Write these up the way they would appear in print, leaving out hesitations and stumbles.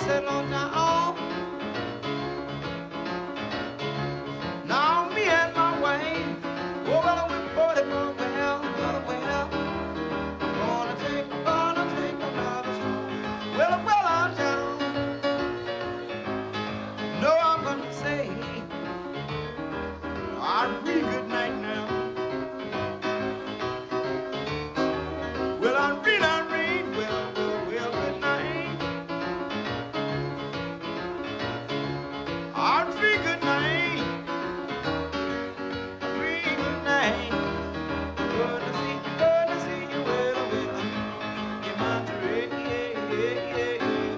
settle down. Now me and my wife, oh well, we bought it well, well. Gonna take another song. Well, I'm down. No, I'm gonna say, Irene, good night now. Well, Irene, well, good night. Irene, good night. Irene, good night. Good to see you, well, you're my dream, yeah.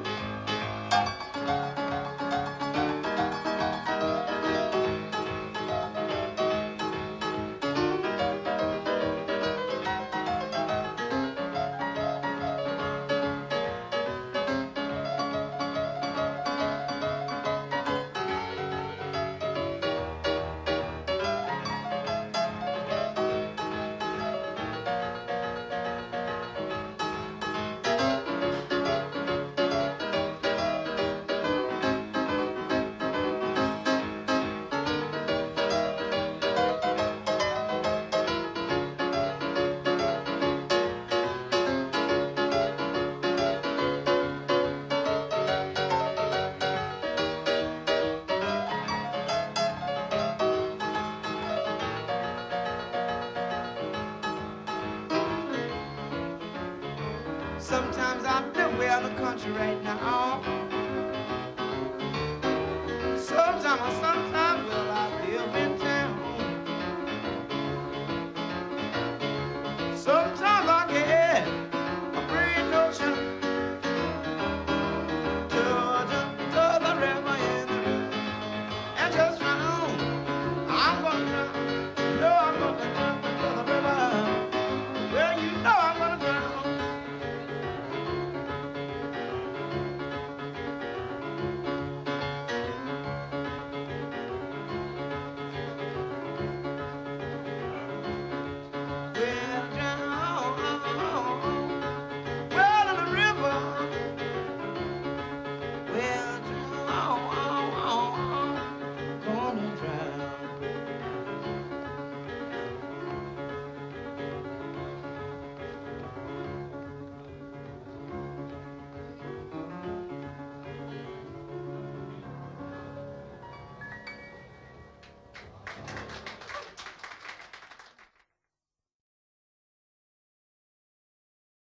Sometimes I'm nowhere in the country right now. Sometimes